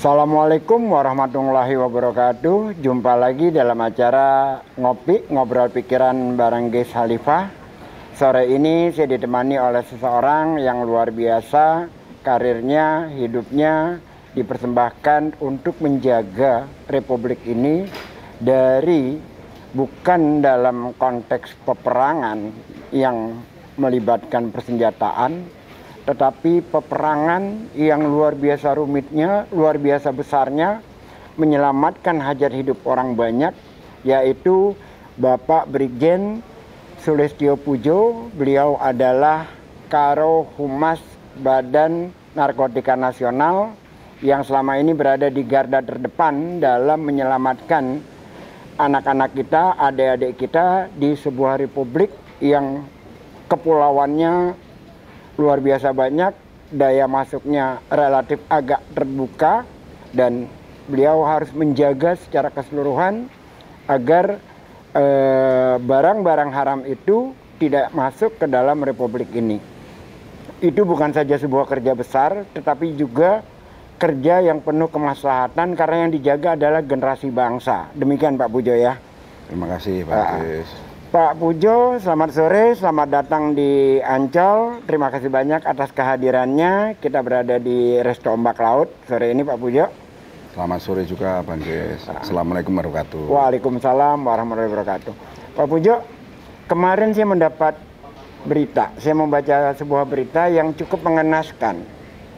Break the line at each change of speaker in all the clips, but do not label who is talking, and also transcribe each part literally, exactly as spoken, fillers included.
Assalamualaikum warahmatullahi wabarakatuh. Jumpa lagi dalam acara Ngopi, Ngobrol Pikiran bareng Ges Khalifah. Sore ini saya ditemani oleh seseorang yang luar biasa. Karirnya, hidupnya dipersembahkan untuk menjaga Republik ini dari bukan dalam konteks peperangan yang melibatkan persenjataan, tetapi peperangan yang luar biasa rumitnya, luar biasa besarnya, menyelamatkan hajat hidup orang banyak, yaitu Bapak Brigjen Sulistyo Pujo. Beliau adalah Karo Humas Badan Narkotika Nasional yang selama ini berada di garda terdepan dalam menyelamatkan anak-anak kita, adik-adik kita di sebuah republik yang kepulauannya luar biasa banyak, daya masuknya relatif agak terbuka, dan beliau harus menjaga secara keseluruhan agar barang-barang eh, haram itu tidak masuk ke dalam republik ini. Itu bukan saja sebuah kerja besar, tetapi juga kerja yang penuh kemaslahatan karena yang dijaga adalah generasi bangsa. Demikian Pak Pujo ya.
Terima kasih Pak Ges.
Uh, Pak Pujo, selamat sore, selamat datang di Ancol. Terima kasih banyak atas kehadirannya. Kita berada di Resto Ombak Laut sore ini Pak Pujo.
Selamat sore juga Bang Ges. Assalamualaikum warahmatullahi wabarakatuh.
Waalaikumsalam warahmatullahi wabarakatuh. Pak Pujo, kemarin saya mendapat berita, saya membaca sebuah berita yang cukup mengenaskan.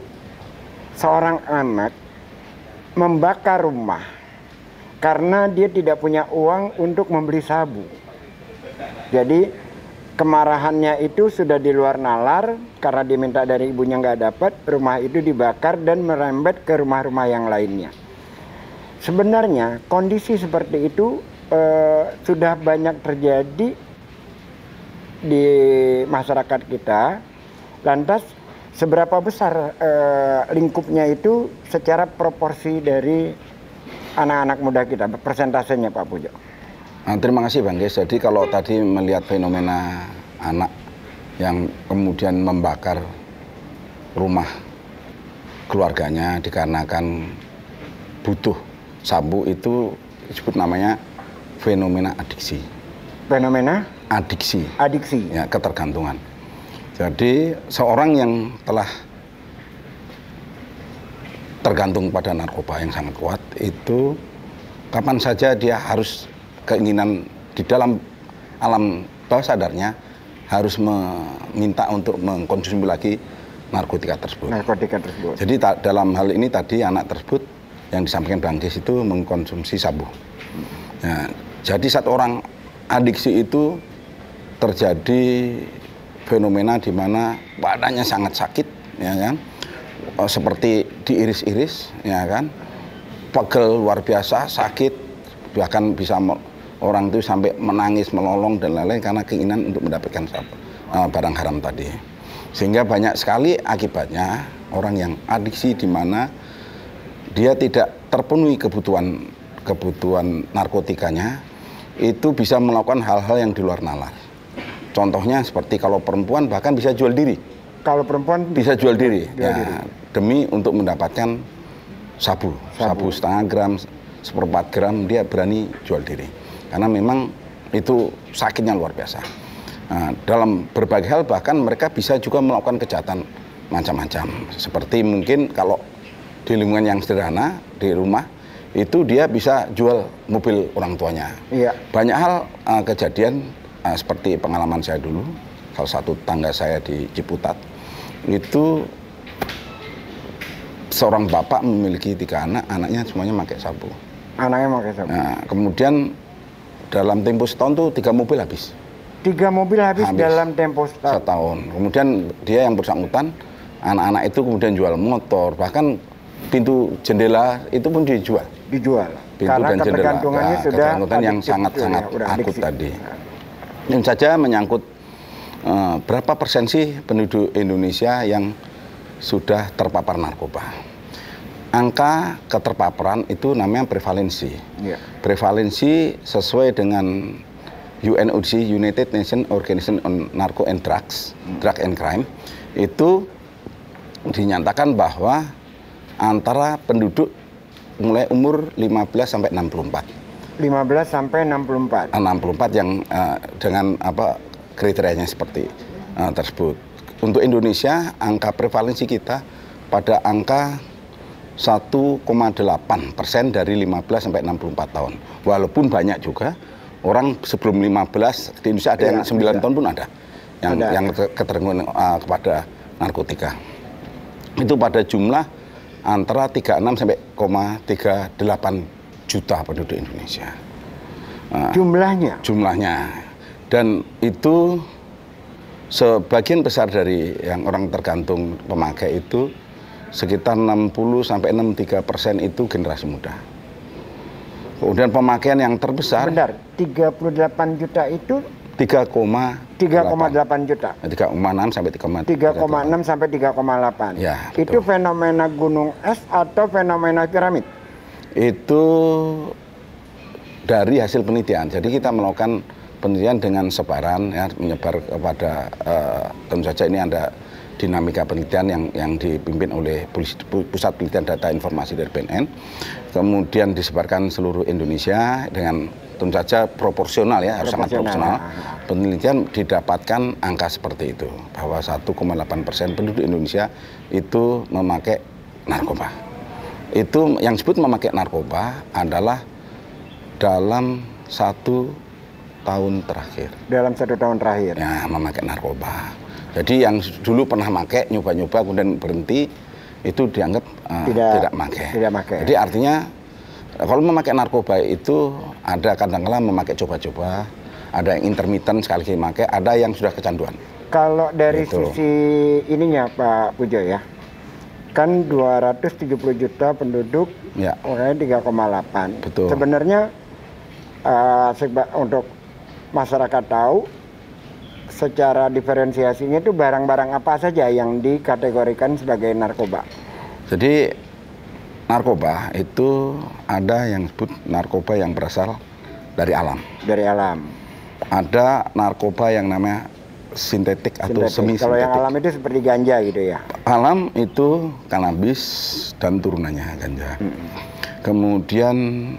Seorang anak membakar rumah karena dia tidak punya uang untuk membeli sabu. Jadi kemarahannya itu sudah di luar nalar karena diminta dari ibunya nggak dapat, rumah itu dibakar dan merembet ke rumah-rumah yang lainnya. Sebenarnya kondisi seperti itu eh, sudah banyak terjadi di masyarakat kita. Lantas seberapa besar eh, lingkupnya itu secara proporsi dari anak-anak muda kita, persentasenya Pak Pujo?
Nah, terima kasih Bang Ges. Jadi kalau tadi melihat fenomena anak yang kemudian membakar rumah keluarganya dikarenakan butuh sabu, itu disebut namanya fenomena adiksi.
Fenomena?
Adiksi.
Adiksi.
Ya, ketergantungan. Jadi seorang yang telah tergantung pada narkoba yang sangat kuat itu kapan saja dia harus keinginan di dalam alam bawah sadarnya harus meminta untuk mengkonsumsi lagi narkotika tersebut.
Narkotika tersebut.
Jadi dalam hal ini tadi anak tersebut yang disampaikan Bang Ges itu mengkonsumsi sabu. Nah, jadi saat orang adiksi itu terjadi fenomena di mana badannya sangat sakit, ya kan, seperti diiris-iris, ya kan, pegel luar biasa, sakit, bahkan bisa orang itu sampai menangis, melolong dan lain-lain karena keinginan untuk mendapatkan uh, barang haram tadi. Sehingga banyak sekali akibatnya orang yang adiksi di mana dia tidak terpenuhi kebutuhan kebutuhan narkotikanya, itu bisa melakukan hal-hal yang di luar nalar. Contohnya seperti kalau perempuan bahkan bisa jual diri.
Kalau perempuan
bisa jual diri,
jual
ya,
diri.
Demi untuk mendapatkan sabu, sabu, sabu setengah gram, seperempat gram, dia berani jual diri. Karena memang itu sakitnya luar biasa. Nah, dalam berbagai hal bahkan mereka bisa juga melakukan kejahatan macam-macam. Seperti mungkin kalau di lingkungan yang sederhana, di rumah, itu dia bisa jual mobil orang tuanya.
Iya.
Banyak hal uh, kejadian uh, seperti pengalaman saya dulu, salah satu tangga saya di Ciputat, itu seorang bapak memiliki tiga anak, anaknya semuanya pakai sabu.
Anaknya pakai sabu.
Nah, kemudian dalam tempo setahun tuh tiga mobil habis.
Tiga mobil habis, habis dalam tempo setahun.
setahun. Kemudian dia yang bersangkutan, anak-anak itu kemudian jual motor, bahkan pintu jendela itu pun dijual.
Dijual.
Pintu
karena
dan jendela.
ketergantungannya
Nah,
sudah
ketergantungan yang sangat-sangat
ya,
akut tadi. Dan saja menyangkut uh, berapa persen sih penduduk Indonesia yang sudah terpapar narkoba. Angka keterpaparan itu namanya prevalensi.
Ya.
Prevalensi sesuai dengan U N O D C, United Nations Organization on Narco and Drugs, hmm. Drug and Crime, itu dinyatakan bahwa antara penduduk mulai umur lima belas sampai enam puluh empat.
lima belas sampai enam puluh empat.
enam puluh empat yang uh, dengan apa kriterianya seperti uh, tersebut. Untuk Indonesia, angka prevalensi kita pada angka satu koma delapan persen dari lima belas sampai enam puluh empat tahun. Walaupun banyak juga orang sebelum lima belas di Indonesia ada ya, yang sembilan tahun pun ada yang ada. yang ketergantungan uh, kepada narkotika. Itu pada jumlah antara tiga puluh enam sampai tiga puluh delapan juta penduduk Indonesia. Nah,
jumlahnya? Jumlahnya.
Dan itu sebagian besar dari yang orang tergantung pemakai itu sekitar enam puluh sampai enam puluh tiga persen itu generasi muda. Kemudian pemakaian yang terbesar.
Benar, tiga puluh delapan juta itu
tiga koma
delapan juta.
tiga koma enam sampai tiga
koma enam sampai tiga koma delapan.
Ya,
itu betul. Fenomena gunung es atau fenomena piramid?
Itu dari hasil penelitian. Jadi kita melakukan penelitian dengan sebaran ya, menyebar kepada uh, tentu saja ini ada dinamika penelitian yang yang dipimpin oleh Pusat Penelitian Data Informasi dari B N N. Kemudian disebarkan seluruh Indonesia dengan tentu saja proporsional ya, harus sangat proporsional. Penelitian didapatkan angka seperti itu, bahwa satu koma delapan persen penduduk Indonesia itu memakai narkoba. Itu yang disebut memakai narkoba adalah dalam satu tahun terakhir.
Dalam satu tahun terakhir?
Ya, memakai narkoba. Jadi yang dulu pernah pakai, nyoba-nyoba, kemudian berhenti, itu dianggap uh, tidak, tidak pakai.
Tidak pakai.
Jadi artinya kalau memakai narkoba itu ada kadang-kala memakai coba-coba, ada yang intermittent sekali lagi memakai, ada yang sudah kecanduan.
Kalau dari gitu. Sisi ininya Pak Pujo ya, kan dua ratus tujuh puluh juta penduduk, ya. Orangnya tiga koma delapan.
Betul.
Sebenarnya uh, seba untuk masyarakat tahu, secara diferensiasinya itu barang-barang apa saja yang dikategorikan sebagai narkoba?
Jadi narkoba itu ada yang disebut narkoba yang berasal dari alam. Dari alam. Ada narkoba yang namanya sintetik atau semi sintetik.
Kalau yang alam itu seperti ganja gitu ya?
Alam itu kanabis dan turunannya ganja. Hmm. Kemudian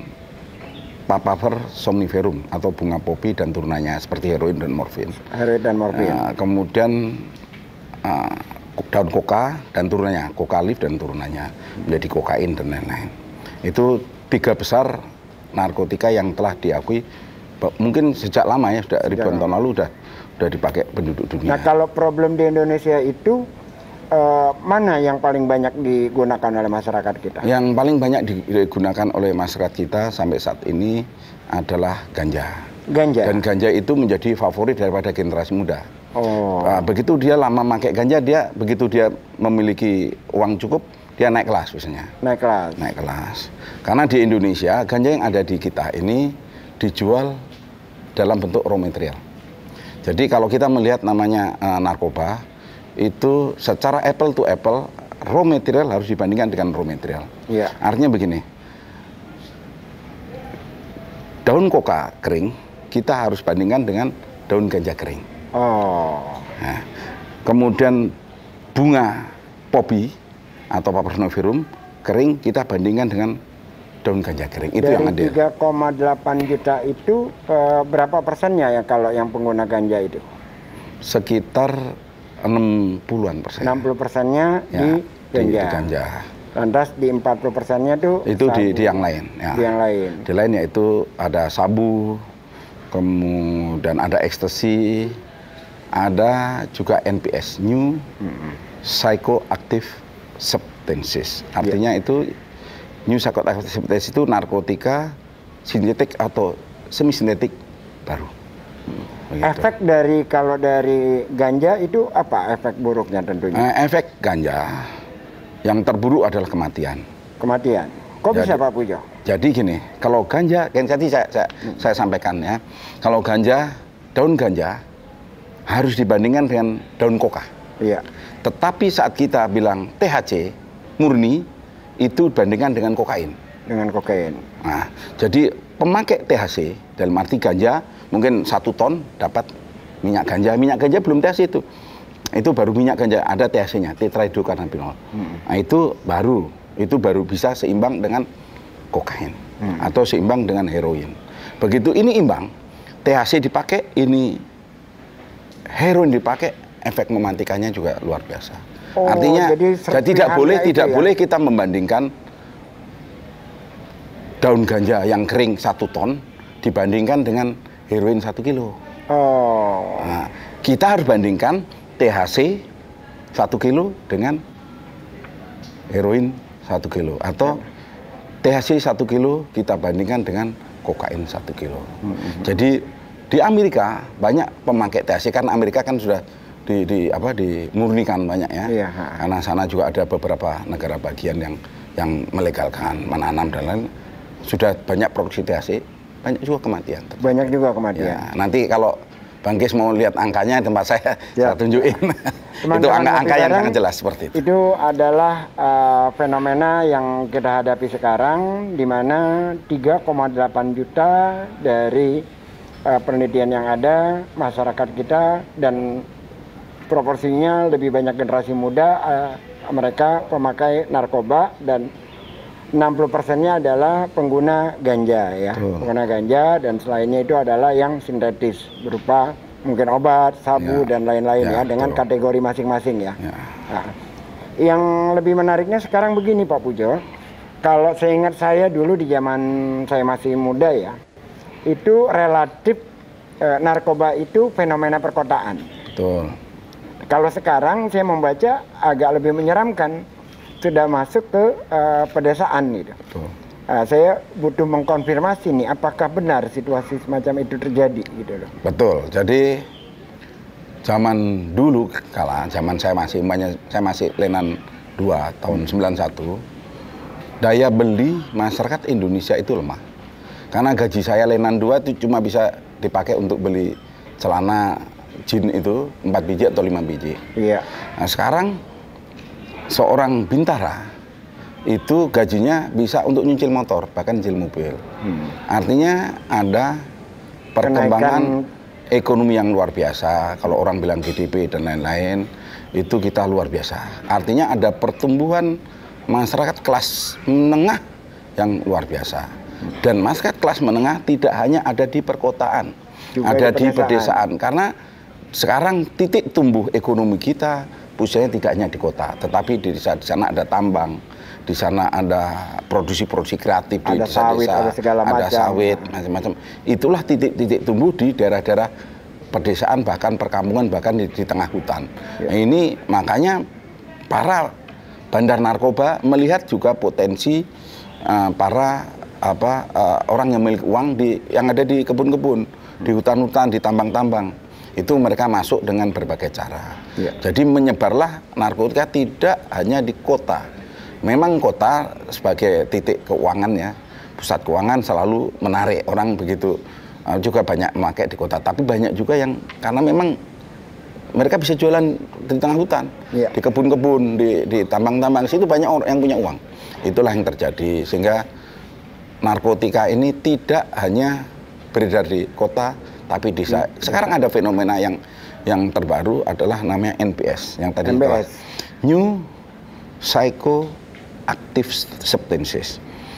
papaver somniferum atau bunga popi dan turunannya seperti heroin dan morfin.
Heroin dan morfin.
Uh, kemudian uh, daun koka dan turunannya, koka leaf dan turunannya menjadi kokain dan lain-lain. Itu tiga besar narkotika yang telah diakui mungkin sejak lama ya, sudah ribuan tahun lalu sudah sudah dipakai penduduk dunia.
Nah, kalau problem di Indonesia itu uh, mana yang paling banyak digunakan oleh masyarakat kita?
Yang paling banyak digunakan oleh masyarakat kita sampai saat ini adalah ganja.
Ganja.
Dan ganja itu menjadi favorit daripada generasi muda.
Oh.
Nah, begitu dia lama pakai ganja, dia begitu dia memiliki uang cukup, dia naik kelas biasanya.
Naik kelas.
Naik kelas. Karena di Indonesia ganja yang ada di kita ini dijual dalam bentuk raw material. Jadi kalau kita melihat namanya uh, narkoba, itu secara apple to apple, raw material harus dibandingkan dengan raw material.
Yeah.
Artinya begini, daun koka kering, kita harus bandingkan dengan daun ganja kering.
Oh.
Nah, kemudian bunga popi atau papaver somniferum kering, kita bandingkan dengan daun ganja kering. Itu
dari
yang ada.
tiga koma delapan juta itu eh, berapa persennya ya kalau yang pengguna ganja itu?
Sekitar enam puluhan persen.
enam puluh persennya
ya,
di ganja.
Di ganja.
Lantas di empat puluh persennya itu
itu di, di yang lain. Ya.
Di yang lain.
Di lain yaitu ada sabu, kemudian ada ekstasi, ada juga N P S, New mm-hmm. Psychoactive Substances. Artinya yeah. itu New Psychoactive Substances itu narkotika sintetik atau semi sintetik baru.
Begitu. Efek dari kalau dari ganja itu apa efek buruknya tentunya?
Eh, efek ganja yang terburuk adalah kematian.
Kematian. Kok bisa Pak Pujo?
Jadi gini, kalau ganja, kan tadi saya, saya, hmm. saya sampaikan ya, kalau ganja, daun ganja harus dibandingkan dengan daun koka.
Iya.
Tetapi saat kita bilang T H C murni, itu bandingkan dengan kokain.
Dengan kokain.
Nah, jadi pemakai T H C dalam arti ganja mungkin satu ton dapat minyak ganja. Minyak ganja belum T H C itu. Itu baru minyak ganja, ada T H C-nya, tetrahydrocannabinol. Hmm. Nah, itu baru, itu baru bisa seimbang dengan kokain hmm. atau seimbang dengan heroin. Begitu ini imbang, T H C dipakai, ini heroin dipakai, efek memantikannya juga luar biasa. Oh, artinya jadi, jadi tidak boleh tidak ya? boleh kita membandingkan daun ganja yang kering satu ton dibandingkan dengan heroin satu kilo. Oh. Nah, kita harus bandingkan T H C satu kilo dengan heroin satu kilo atau T H C satu kilo kita bandingkan dengan kokain satu kilo. Mm-hmm. Jadi di Amerika banyak pemakai T H C karena Amerika kan sudah di, di apa dimurnikan banyak ya. Iya. Karena sana juga ada beberapa negara bagian yang yang melegalkan menanam dan lain, sudah banyak produksi T H C, banyak juga kematian.
Banyak juga kematian.
Ya, nanti kalau Bang Gis mau lihat angkanya tempat saya, ya. saya tunjukin. Itu angka-angka yang sangat jelas seperti itu.
Itu adalah uh, fenomena yang kita hadapi sekarang, di mana tiga koma delapan juta dari uh, penelitian yang ada, masyarakat kita, dan proporsinya lebih banyak generasi muda, uh, mereka pemakai narkoba, dan enam puluh persennya adalah pengguna ganja ya, oh. pengguna ganja, dan selainnya itu adalah yang sintetis berupa mungkin obat, sabu ya. dan lain-lain ya, ya dengan betul. kategori masing-masing ya. ya. Nah, yang lebih menariknya sekarang begini Pak Pujo, kalau saya ingat saya dulu di zaman saya masih muda ya, itu relatif eh, narkoba itu fenomena perkotaan.
Betul.
Kalau sekarang saya membaca agak lebih menyeramkan. Sudah masuk ke uh, pedesaan gitu. Betul. Uh, saya butuh mengkonfirmasi nih, apakah benar situasi semacam itu terjadi gitu loh.
Betul. Jadi zaman dulu kala zaman saya masih umpamanya saya masih Lenan dua tahun sembilan satu, daya beli masyarakat Indonesia itu lemah. Karena gaji saya Lenan dua itu cuma bisa dipakai untuk beli celana jin itu empat biji atau lima biji. Iya. Nah, sekarang seorang bintara itu gajinya bisa untuk nyicil motor, bahkan nyicil mobil. Hmm. Artinya ada perkembangan Kenaikan... ekonomi yang luar biasa. Kalau orang bilang G D P dan lain-lain, itu kita luar biasa. Artinya ada pertumbuhan masyarakat kelas menengah yang luar biasa. Dan masyarakat kelas menengah tidak hanya ada di perkotaan, juga ada di pedesaan. pedesaan. Karena sekarang titik tumbuh ekonomi kita pusatnya tidak hanya di kota, tetapi di desa, di sana ada tambang, di sana ada produksi-produksi kreatif,
ada
di
sawit,
desa-desa,
ada segala
ada
macam.
sawit, macam-macam. Itulah titik-titik tumbuh di daerah-daerah pedesaan, bahkan perkampungan, bahkan di, di tengah hutan. Ya. Nah, ini makanya para bandar narkoba melihat juga potensi uh, para apa uh, orang yang memiliki uang di yang ada di kebun-kebun, di hutan-hutan, di tambang-tambang. Itu mereka masuk dengan berbagai cara. Ya. Jadi menyebarlah narkotika tidak hanya di kota. Memang kota sebagai titik keuangan ya, pusat keuangan selalu menarik orang begitu. Uh, juga banyak memakai di kota. Tapi banyak juga yang karena memang mereka bisa jualan di tengah hutan, ya. di kebun-kebun, di, di tambang-tambang. Situ banyak orang yang punya uang. Itulah yang terjadi. Sehingga narkotika ini tidak hanya beredar di kota, tapi di desa. Sekarang ada fenomena yang yang terbaru adalah namanya N P S, yang tadi adalah New Psychoactive Substances.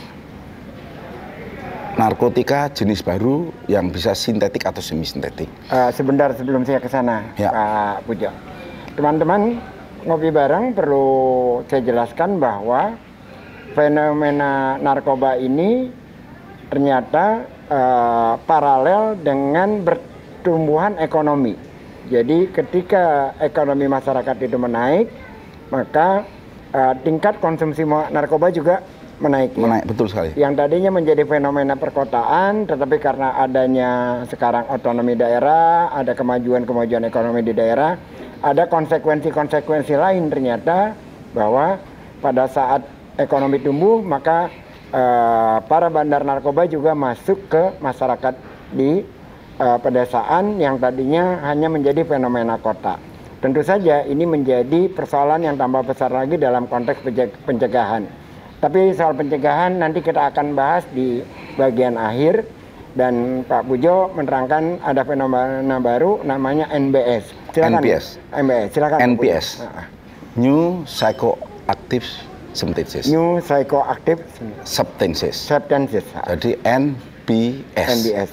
Narkotika jenis baru yang bisa sintetik atau semi sintetik.
Uh, sebentar sebelum saya ke sana, ya. Pak Pujo. Teman-teman ngopi bareng perlu saya jelaskan bahwa fenomena narkoba ini ternyata Uh, paralel dengan pertumbuhan ekonomi. Jadi ketika ekonomi masyarakat itu menaik, maka uh, tingkat konsumsi narkoba juga menaik.
Menaik, ya? Betul sekali.
Yang tadinya menjadi fenomena perkotaan, tetapi karena adanya sekarang otonomi daerah, ada kemajuan-kemajuan ekonomi di daerah, ada konsekuensi-konsekuensi lain ternyata bahwa pada saat ekonomi tumbuh, maka Uh, para bandar narkoba juga masuk ke masyarakat di uh, pedesaan yang tadinya hanya menjadi fenomena kota. Tentu saja ini menjadi persoalan yang tambah besar lagi dalam konteks pencegahan. Tapi soal pencegahan nanti kita akan bahas di bagian akhir, dan Pak Pujo menerangkan ada fenomena baru namanya N B S. Silakan.
N P S.
N B S. Silakan.
N P S. New Psychoactive substances.
New psychoactive
Substances.
substances.
Jadi N P S.
N B S.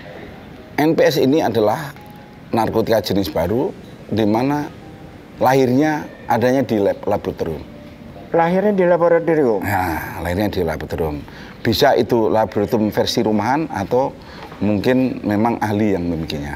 N P S ini adalah narkotika jenis baru di mana lahirnya adanya di lab, laboratorium.
Lahirnya di laboratorium.
Nah, lahirnya di laboratorium. Bisa itu laboratorium versi rumahan atau mungkin memang ahli yang memilikinya.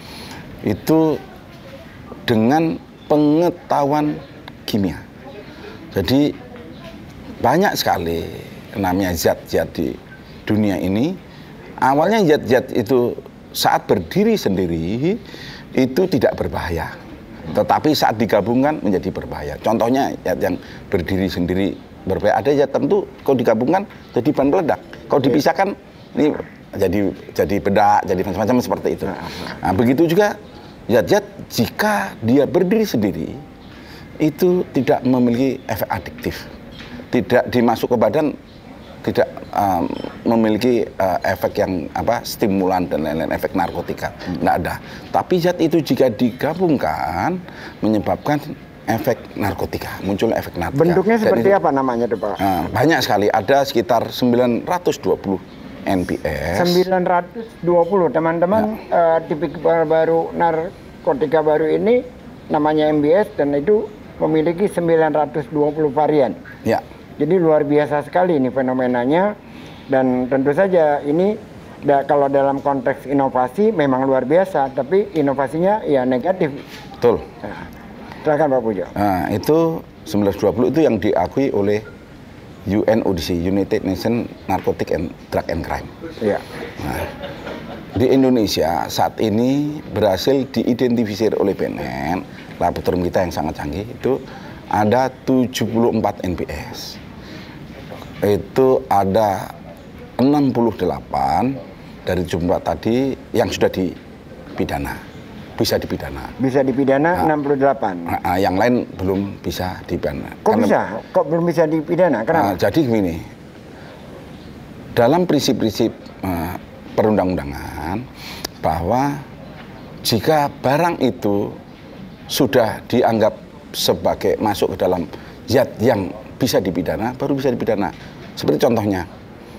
Itu dengan pengetahuan kimia. Jadi banyak sekali namanya zat-zat di dunia ini. Awalnya zat-zat itu saat berdiri sendiri itu tidak berbahaya. Tetapi saat digabungkan menjadi berbahaya. Contohnya zat yang berdiri sendiri berbahaya. Ada zat tentu kalau digabungkan jadi bahan peledak. Kalau dipisahkan ini jadi jadi bedak, jadi macam-macam seperti itu. Nah, begitu juga zat-zat jika dia berdiri sendiri itu tidak memiliki efek adiktif, tidak dimasuk ke badan, tidak um, memiliki uh, efek yang apa stimulan dan lain-lain, efek narkotika, tidak ada. Tapi zat itu jika digabungkan menyebabkan efek narkotika, muncul efek narkotika.
Bentuknya seperti
itu,
apa namanya tuh Pak?
Uh, banyak sekali, ada sekitar sembilan ratus dua puluh N P S.
sembilan ratus dua puluh teman-teman, ya. uh, tipikal baru narkotika baru ini namanya M B S dan itu memiliki sembilan ratus dua puluh varian.
Ya.
Jadi luar biasa sekali ini fenomenanya dan tentu saja ini da, kalau dalam konteks inovasi memang luar biasa, tapi inovasinya ya negatif.
Betul.
Nah, silakan Pak Pujo.
Nah, itu sembilan ratus dua puluh itu yang diakui oleh U N O D C, United Nations Narcotic and Drug and Crime.
Iya.
Nah, di Indonesia saat ini berhasil diidentifikasi oleh B N N, laboratorium kita yang sangat canggih, itu ada tujuh puluh empat N P S. Itu ada enam puluh delapan dari jumlah tadi yang sudah dipidana, bisa dipidana.
Bisa dipidana nah, enam puluh delapan.
Nah, yang lain belum bisa dipidana.
Kok Karena, bisa? Kok belum bisa dipidana? Kenapa?
Nah, jadi begini, dalam prinsip-prinsip uh, perundang-undangan bahwa jika barang itu sudah dianggap sebagai masuk ke dalam zat yang bisa dipidana, baru bisa dipidana. Seperti contohnya,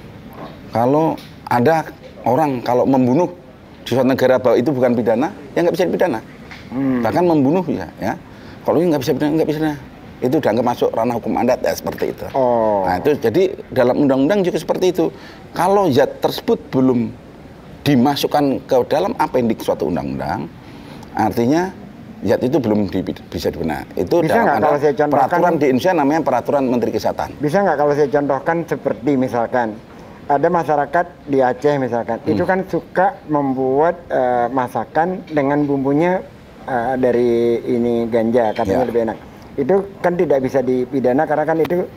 kalau ada orang kalau membunuh di suatu negara bahwa itu bukan pidana, ya nggak bisa dipidana. Hmm. Bahkan membunuh ya, ya. Kalau ini nggak bisa pidana, nggak bisa dipidana. Itu dianggap masuk ranah hukum adat ya seperti itu.
Oh.
Nah itu jadi dalam undang-undang juga seperti itu. Kalau zat tersebut belum dimasukkan ke dalam apendik suatu undang-undang, artinya zat itu belum di, bisa dipidana. Itu
bisa
dalam
kalau saya contohkan,
peraturan di Indonesia namanya peraturan Menteri Kesehatan.
Bisa nggak kalau saya contohkan seperti misalkan ada masyarakat di Aceh misalkan, hmm. itu kan suka membuat uh, masakan dengan bumbunya uh, dari ini ganja, katanya ya. Lebih enak. Itu kan tidak bisa dipidana karena kan itu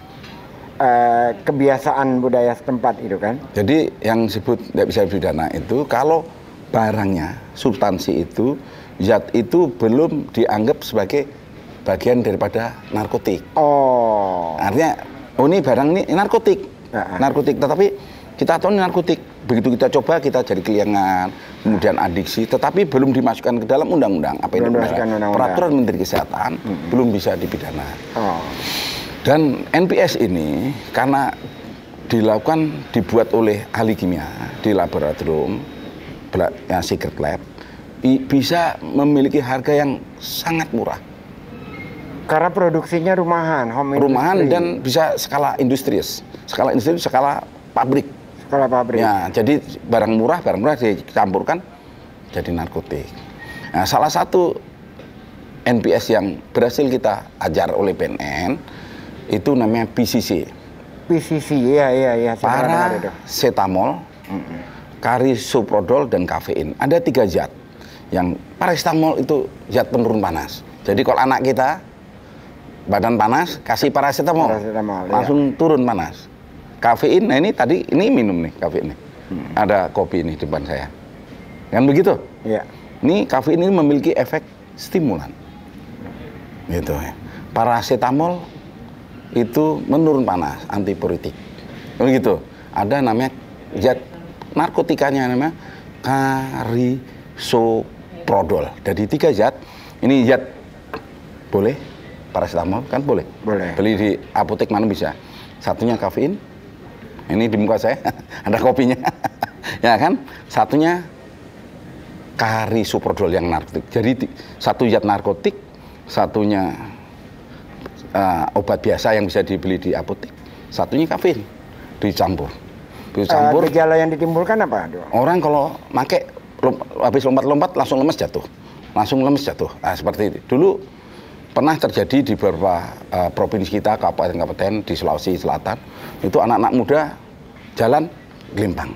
uh, kebiasaan budaya setempat itu kan. Jadi
yang disebut tidak bisa dipidana itu kalau barangnya, substansi itu, zat itu belum dianggap sebagai bagian daripada narkotik.
Oh.
Artinya, oh ini barang ini narkotik, uh-huh. narkotik. Tetapi kita tahu ini narkotik. Begitu kita coba, kita jadi keliangan, kemudian adiksi. Tetapi belum dimasukkan ke dalam undang-undang. Apa itu peraturan Menteri Kesehatan hmm. belum bisa dipidana. Oh. Dan N P S ini karena dilakukan dibuat oleh ahli kimia di laboratorium, ya, secret lab. Bisa memiliki harga yang sangat murah.
Karena produksinya rumahan, home
rumahan industry. Dan bisa skala industrius, skala industri, skala pabrik.
Skala pabrik.
Ya, jadi barang murah, barang murah dicampurkan jadi narkotik. Nah, salah satu N P S yang berhasil kita ajar oleh B N N itu namanya P C C.
P C C, ya, ya, ya.
Paracetamol, mm-hmm. karisoprodol, dan kafein. Ada tiga zat. Yang paracetamol itu zat penurun panas. Jadi kalau anak kita badan panas, kasih paracetamol, paracetamol langsung ya. Turun panas. Kafein, nah ini tadi ini minum nih kafein nih. Hmm. Ada kopi nih di depan saya. Kan begitu?
Iya.
Ini kafein ini memiliki efek stimulan. Gitu ya. Paracetamol itu menurun panas, antipyretik. Begitu. Ada namanya zat narkotikanya namanya karisoprodol. Dari tiga zat, ini zat boleh paracetamol kan boleh.
Boleh.
Beli di apotek mana bisa. Satunya kafein. Ini di muka saya ada kopinya. Ya kan? Satunya karisoprodol yang narkotik. Jadi satu zat narkotik, satunya uh, obat biasa yang bisa dibeli di apotek, satunya kafein dicampur. Dicampur.
Uh, gejala yang ditimbulkan apa?
Orang kalau make lom, habis lompat-lompat langsung lemes jatuh. Langsung lemes jatuh. Nah, seperti itu. Dulu pernah terjadi di beberapa uh, provinsi kita, kabupaten-kabupaten di Sulawesi Selatan, itu anak-anak muda jalan gelimpang.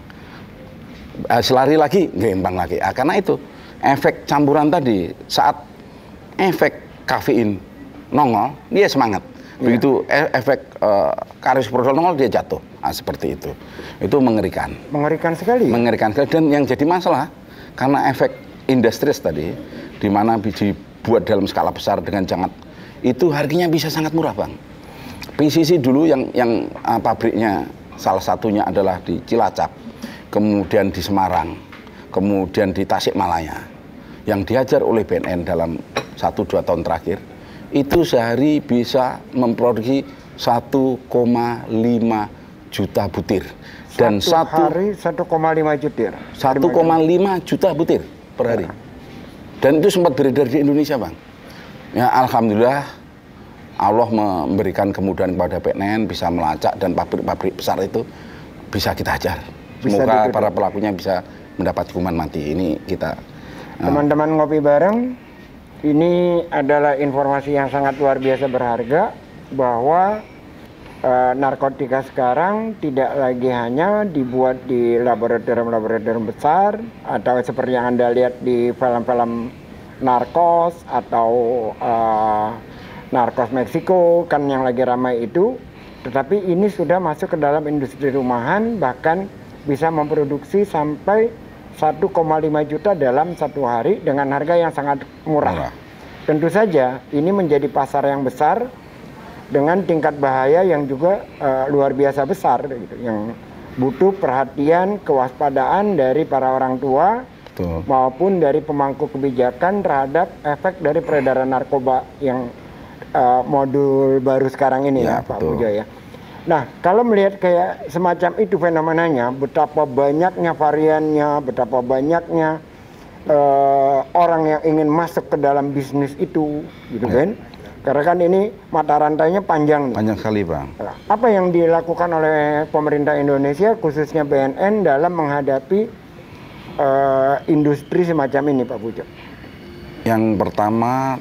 Uh, selari lagi gelimpang lagi. Uh, karena itu efek campuran tadi, saat efek kafein nongol, dia semangat. Begitu e efek uh, karisoprodol nongol, dia jatuh. Nah, seperti itu. Itu mengerikan.
Mengerikan sekali.
Mengerikan sekali. Dan yang jadi masalah karena efek industries tadi, di mana biji buat dalam skala besar dengan sangat, itu harganya bisa sangat murah, Bang. P C C dulu yang yang uh, pabriknya salah satunya adalah di Cilacap, kemudian di Semarang, kemudian di Tasikmalaya, yang diajar oleh B N N dalam satu dua tahun terakhir, itu sehari bisa memproduksi satu koma lima juta butir. Dan
satu
satu
hari satu koma lima jutir.
satu koma lima juta butir per hari. Dan itu sempat beredar di Indonesia, Bang. Ya, alhamdulillah Allah memberikan kemudahan kepada B N N bisa melacak dan pabrik-pabrik besar itu bisa kita hajar. Semoga para pelakunya bisa mendapat hukuman mati. Ini kita
teman-teman uh, ngopi bareng. Ini adalah informasi yang sangat luar biasa berharga bahwa uh, narkotika sekarang tidak lagi hanya dibuat di laboratorium-laboratorium besar atau seperti yang Anda lihat di film-film narkos atau uh, narkos Meksiko kan yang lagi ramai itu, tetapi ini sudah masuk ke dalam industri rumahan, bahkan bisa memproduksi sampai satu koma lima juta dalam satu hari dengan harga yang sangat murah. murah. Tentu saja ini menjadi pasar yang besar dengan tingkat bahaya yang juga uh, luar biasa besar gitu, yang butuh perhatian, kewaspadaan dari para orang tua Betul. maupun dari pemangku kebijakan terhadap efek dari peredaran narkoba yang uh, modul baru sekarang ini ya, ya Pak Pujo ya. Nah, kalau melihat kayak semacam itu fenomenanya, betapa banyaknya variannya, betapa banyaknya uh, orang yang ingin masuk ke dalam bisnis itu, gitu ya. Kan? Karena kan ini mata rantainya panjang nih.
Panjang sekali, Bang.
Apa yang dilakukan oleh pemerintah Indonesia, khususnya B N N, dalam menghadapi uh, industri semacam ini, Pak Pujo?
Yang pertama,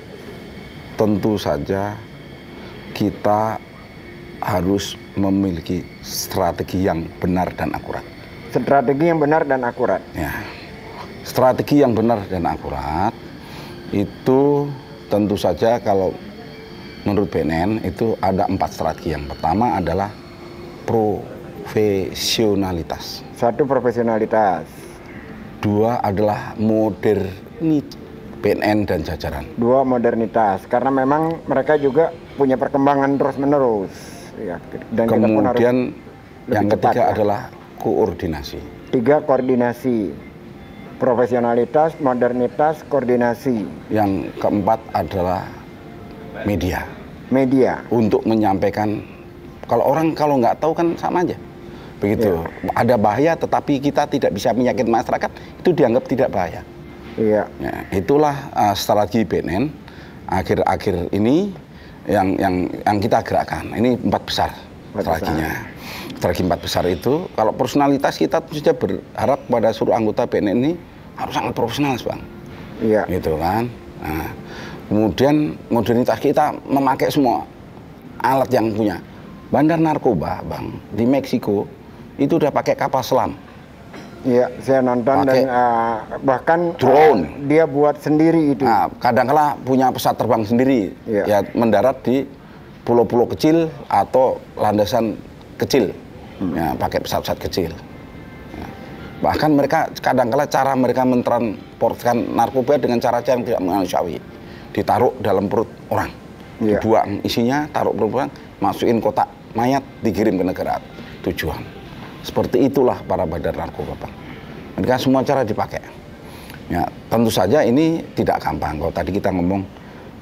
tentu saja kita harus memiliki strategi yang benar dan akurat.
Strategi yang benar dan akurat.
Ya, strategi yang benar dan akurat itu tentu saja kalau menurut B N N itu ada empat strategi. Yang pertama adalah profesionalitas.
Satu, profesionalitas.
Dua adalah modernitas. B N N dan jajaran.
Dua, modernitas. Karena memang mereka juga punya perkembangan terus-menerus. Ya, dan
kemudian yang ketiga
cepat,
adalah koordinasi.
Tiga, koordinasi. Profesionalitas, modernitas, koordinasi. Yang
keempat adalah media.
Media.
Untuk menyampaikan, kalau orang kalau nggak tahu kan sama aja. Begitu. Ya. Ada bahaya tetapi kita tidak bisa meyakinkan masyarakat, itu dianggap tidak bahaya.
Iya.
Ya, itulah uh, strategi B N N akhir-akhir ini yang yang yang kita gerakkan. Ini empat besar strateginya. Strategi empat besar itu, kalau personalitas kita sudah berharap pada seluruh anggota B N N ini harus sangat profesional, Bang.
Iya.
Gitu kan. Nah, kemudian modernitas kita memakai semua alat yang punya. Bandar narkoba, Bang, di Meksiko itu udah pakai kapal selam.
Iya, saya nonton
Pake
dan uh, bahkan
drone.
Uh, dia buat sendiri itu.
Nah, kadang-kala punya pesawat terbang sendiri,
ya.
ya mendarat di pulau-pulau kecil atau landasan kecil, hmm. ya, pakai pesawat-pesawat kecil. Ya. Bahkan mereka kadang-kala cara mereka mentransportkan narkoba dengan cara yang tidak manusiawi, ditaruh dalam perut orang, ya. Dibuang isinya, taruh perut orang, masukin kotak mayat, dikirim ke negara tujuan. Seperti itulah para bandar narkoba, Bang. Mereka semua cara dipakai. Ya, tentu saja ini tidak gampang. Kalau tadi kita ngomong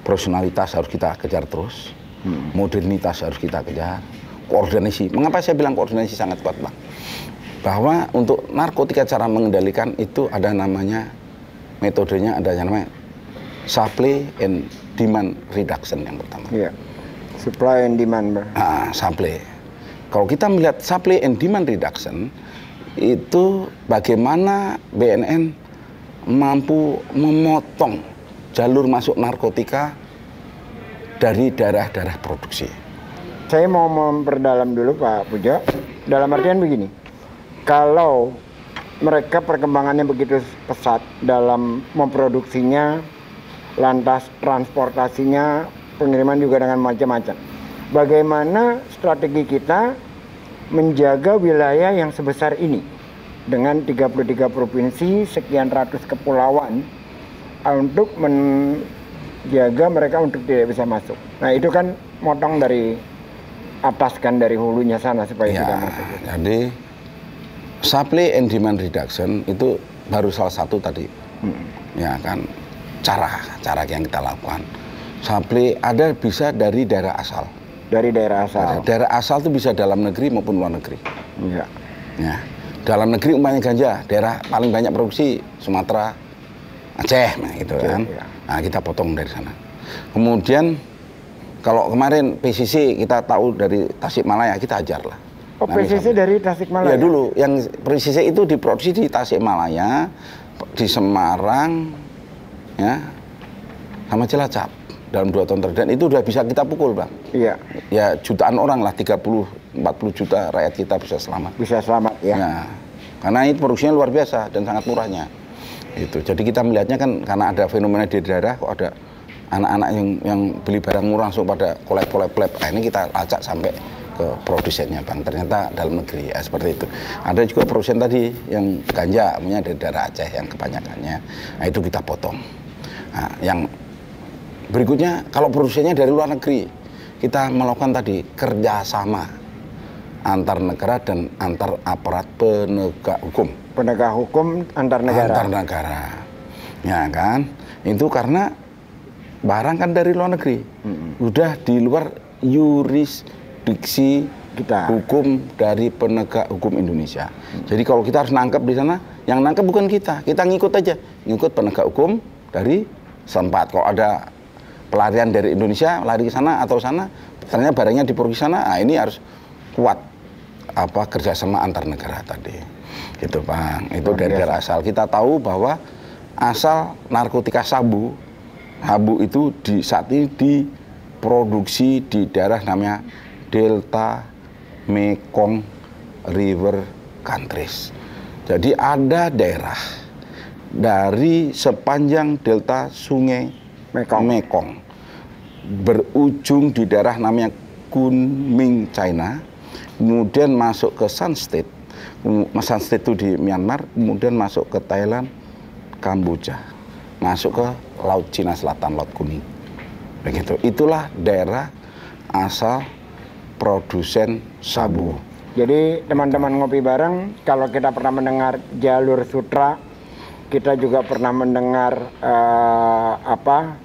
profesionalitas harus kita kejar terus, hmm. modernitas harus kita kejar, koordinasi. Mengapa saya bilang koordinasi sangat kuat, Bang? Bahwa untuk narkotika cara mengendalikan itu ada namanya, metodenya ada yang namanya supply and demand reduction yang pertama.
Iya. Supply and demand, Bang.
Ah, supply. Kalau kita melihat supply and demand reduction, itu bagaimana B N N mampu memotong jalur masuk narkotika dari daerah-daerah produksi.
Saya mau memperdalam dulu, Pak Pujo. Dalam artian begini, kalau mereka perkembangannya begitu pesat dalam memproduksinya, lantas transportasinya, pengiriman juga dengan macam-macam. Bagaimana strategi kita menjaga wilayah yang sebesar ini dengan tiga puluh tiga provinsi, sekian ratus kepulauan untuk menjaga mereka untuk tidak bisa masuk. Nah, itu kan motong dari atas kan, dari hulunya sana supaya
ya,
tidak masuk.
Jadi supply and demand reduction itu baru salah satu tadi. Hmm. Ya kan, cara cara yang kita lakukan. Supply ada bisa dari daerah asal.
Dari daerah asal.
Daerah asal itu bisa dalam negeri maupun luar negeri.
Iya.
Ya. Dalam negeri umpamanya ganja, daerah paling banyak produksi Sumatera, Aceh, nah gitu Aceh, kan. Ya. Nah, kita potong dari sana. Kemudian kalau kemarin P C C kita tahu dari Tasikmalaya, kita ajar lah.
Oh, P C C dari Tasikmalaya?
Ya dulu, yang P C C itu diproduksi di Tasikmalaya, di Semarang, ya, sama Cilacap dalam dua tahun terakhir. Dan itu udah bisa kita pukul, Bang.
Iya.
Ya jutaan orang lah, tiga puluh, empat puluh juta rakyat kita bisa selamat.
Bisa selamat, ya.
Ya, karena itu produksinya luar biasa dan sangat murahnya. Itu. Jadi kita melihatnya kan karena ada fenomena di daerah, kok ada anak-anak yang yang beli barang murah langsung pada kolek-kolek-kolek. Nah, ini kita lacak sampai ke produsennya, Bang. Ternyata dalam negeri, ya seperti itu. Ada juga produsen tadi yang ganja, punya dari daerah Aceh yang kebanyakannya. Nah, itu kita potong. Nah, yang berikutnya, kalau produsennya dari luar negeri, kita melakukan tadi kerjasama antar negara dan antar aparat penegak hukum.
Penegak hukum antar negara.
Antar negara, ya kan? Itu karena barang kan dari luar negeri, hmm. udah di luar yurisdiksi kita, hukum dari penegak hukum Indonesia. Hmm. Jadi kalau kita harus nangkep di sana, yang nangkep bukan kita, kita ngikut aja, ngikut penegak hukum dari sempat. Kalau ada pelarian dari Indonesia, lari ke sana atau sana, ternyata barangnya diproduksi sana, nah ini harus kuat apa kerjasama antar negara tadi, gitu Bang. Itu dari daerah asal. Kita tahu bahwa asal narkotika sabu, sabu itu di saat ini diproduksi di daerah namanya Delta Mekong River Countries. Jadi ada daerah dari sepanjang delta Sungai Mekong, Mekong berujung di daerah namanya Kunming, China, kemudian masuk ke Shan State, Shan State itu di Myanmar, kemudian masuk ke Thailand, Kamboja, masuk ke Laut Cina Selatan, Laut Kuning, begitu. Itulah daerah asal produsen sabu.
Jadi teman-teman ngopi bareng, kalau kita pernah mendengar jalur sutra, kita juga pernah mendengar uh, apa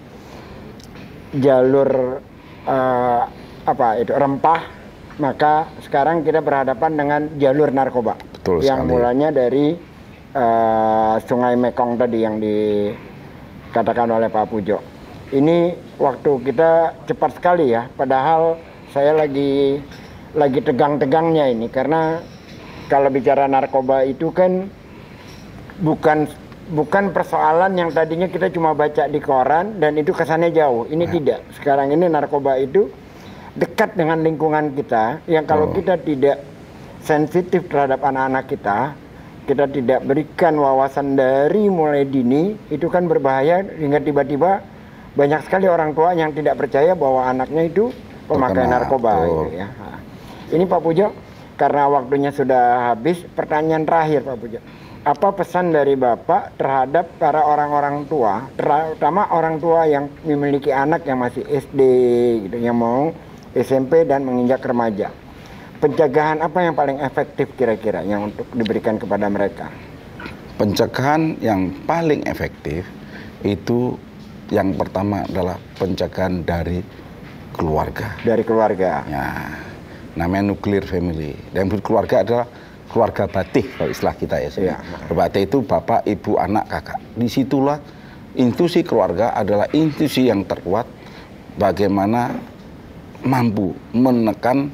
jalur uh, apa itu rempah, maka sekarang kita berhadapan dengan jalur narkoba.
Betul
yang
sekali.
Mulanya dari uh, Sungai Mekong tadi yang dikatakan oleh Pak Pujo. Ini waktu kita cepat sekali ya, padahal saya lagi lagi tegang-tegangnya ini, karena kalau bicara narkoba itu kan bukan bukan persoalan yang tadinya kita cuma baca di koran dan itu kesannya jauh. Ini ya. Tidak. Sekarang ini narkoba itu dekat dengan lingkungan kita, yang kalau oh. kita tidak sensitif terhadap anak-anak kita, kita tidak berikan wawasan dari mulai dini, itu kan berbahaya hingga tiba-tiba banyak sekali orang tua yang tidak percaya bahwa anaknya itu pemakai narkoba. Gitu ya. Nah, ini Pak Pujo, karena waktunya sudah habis, pertanyaan terakhir Pak Pujo. Apa pesan dari Bapak terhadap para orang-orang tua, terutama orang tua yang memiliki anak yang masih S D, gitu, yang mau S M P dan menginjak remaja? Pencegahan apa yang paling efektif kira-kira yang untuk diberikan kepada mereka?
Pencegahan yang paling efektif itu yang pertama adalah pencegahan dari keluarga.
Dari keluarga.
Ya, namanya nuclear family. Dan keluarga adalah keluarga batih kalau istilah kita ya.
Iya.
Batih itu bapak, ibu, anak, kakak. Disitulah institusi keluarga adalah institusi yang terkuat bagaimana mampu menekan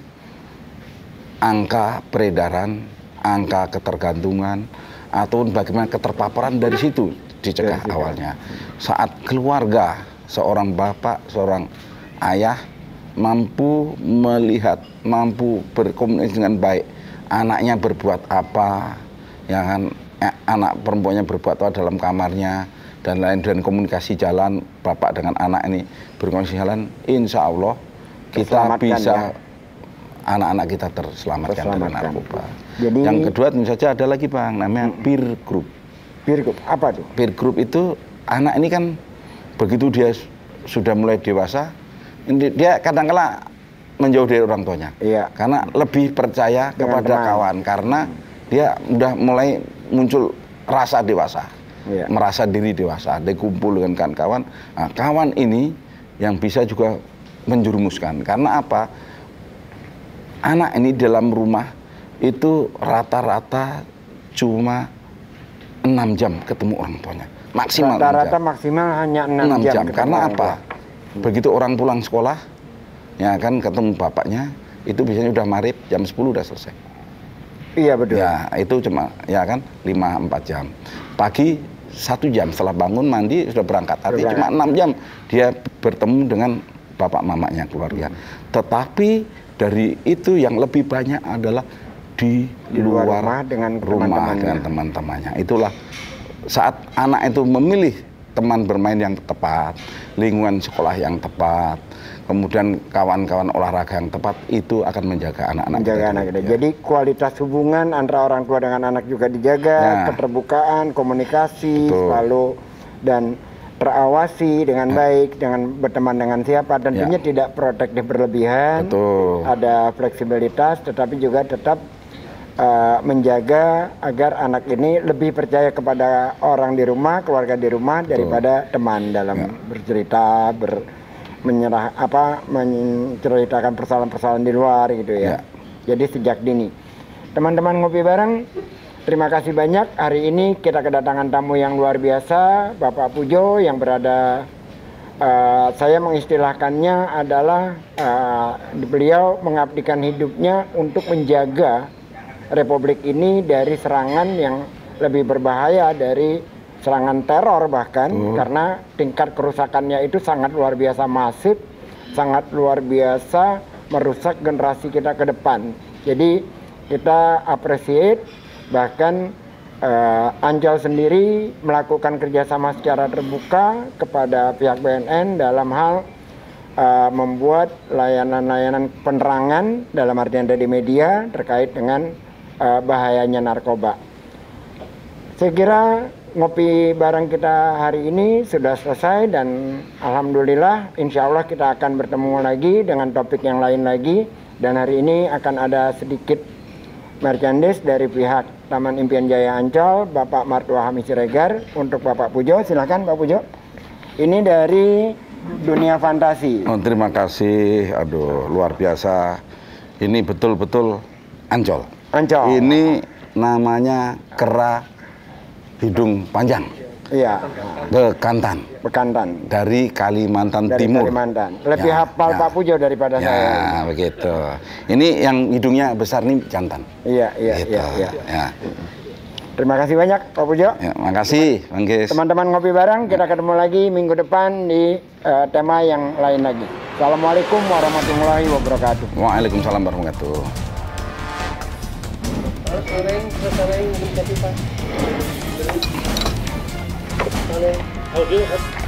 angka peredaran, angka ketergantungan, atau bagaimana keterpaparan dari situ dicegah ya, awalnya. Saat keluarga, seorang bapak, seorang ayah mampu melihat, mampu berkomunikasi dengan baik, anaknya berbuat apa, ya kan, eh, anak perempuannya berbuat apa dalam kamarnya, dan lain, dan komunikasi jalan bapak dengan anak ini berkomunikasi jalan, insya Allah kita bisa ya. Anak-anak kita terselamatkan dari narkoba. Jadi, yang kedua tentu saja ada lagi Bang, namanya hmm. peer group.
Peer group, apa tuh?
Peer group itu anak ini kan begitu dia sudah mulai dewasa, dia kadang-kala menjauh dari orang tuanya.
Iya.
Karena lebih percaya dengan kepada teman. Kawan, karena hmm. dia udah mulai muncul rasa dewasa, iya. merasa diri dewasa, dia kumpul dengan kawan-kawan. Nah, kawan ini yang bisa juga menjerumuskan. Karena apa? Anak ini dalam rumah itu rata-rata cuma enam jam ketemu orang tuanya. Maksimal
rata-rata maksimal hanya enam jam.
jam. Karena apa? Begitu orang pulang sekolah, ya kan ketemu bapaknya, itu biasanya udah maghrib, jam sepuluh udah selesai.
Iya betul.
Ya, itu cuma ya kan lima empat jam. Pagi satu jam setelah bangun mandi sudah berangkat. Artinya cuma enam jam dia bertemu dengan bapak mamanya keluarga. Tetapi dari itu yang lebih banyak adalah di, di luar, luar rumah dengan rumah dengan teman-temannya. Itulah saat anak itu memilih teman bermain yang tepat, lingkungan sekolah yang tepat, kemudian kawan-kawan olahraga yang tepat, itu akan menjaga anak-anak
menjaga
kita.
Anak kita. Ya. Jadi kualitas hubungan antara orang tua dengan anak juga dijaga, ya. Keterbukaan, komunikasi, betul. Selalu dan terawasi dengan ya. Baik, dengan berteman dengan siapa, tentunya ya. Tidak protektif berlebihan, betul. Ada fleksibilitas, tetapi juga tetap uh, menjaga agar anak ini lebih percaya kepada orang di rumah, keluarga di rumah, betul. Daripada teman dalam ya. Bercerita, ber, menyerah apa, menceritakan persoalan-persoalan di luar gitu ya. Ya. Jadi sejak dini, teman-teman ngopi bareng. Terima kasih banyak. Hari ini kita kedatangan tamu yang luar biasa, Bapak Pujo yang berada, uh, saya mengistilahkannya adalah uh, beliau mengabdikan hidupnya untuk menjaga Republik ini dari serangan yang lebih berbahaya, dari serangan teror bahkan, hmm. karena tingkat kerusakannya itu sangat luar biasa masif, sangat luar biasa merusak generasi kita ke depan. Jadi kita appreciate. Bahkan uh, Ancol sendiri melakukan kerjasama secara terbuka kepada pihak B N N dalam hal uh, membuat layanan-layanan penerangan dalam artian dari media terkait dengan uh, bahayanya narkoba. Saya kira ngopi bareng kita hari ini sudah selesai dan alhamdulillah insya Allah kita akan bertemu lagi dengan topik yang lain lagi, dan hari ini akan ada sedikit merchandise dari pihak Taman Impian Jaya Ancol, Bapak Martua Hami Siregar. Untuk Bapak Pujo, silakan Pak Pujo. Ini dari dunia fantasi.
Oh, terima kasih, aduh luar biasa. Ini betul-betul Ancol.
Ancol.
Ini namanya kera hidung panjang.
Iya.
Bekantan.
Bekantan.
Dari Kalimantan
dari
Timur.
Kalimantan. Lebih
ya,
hafal
ya.
Pak Pujo daripada
ya,
saya.
Ya, begitu. Ini yang hidungnya besar nih jantan.
Iya, iya,
gitu.
iya, iya.
Ya.
Terima kasih banyak Pak Pujo.
Ya, makasih, Bang Gis.
Teman-teman ngopi bareng, kita ketemu lagi minggu depan di uh, tema yang lain lagi. Assalamualaikum warahmatullahi wabarakatuh.
Waalaikumsalam warahmatullahi wabarakatuh.
Soreng, soreng, jadi Pak. Soreng.